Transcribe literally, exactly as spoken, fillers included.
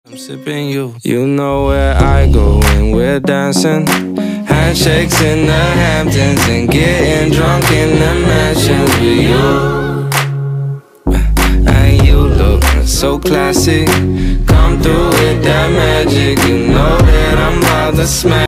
I'm sipping you. You know where I go when we're dancing. Handshakes in the Hamptons and getting drunk in the mansions with you. And you look so classic. Come through with that magic. You know that I'm about to smash.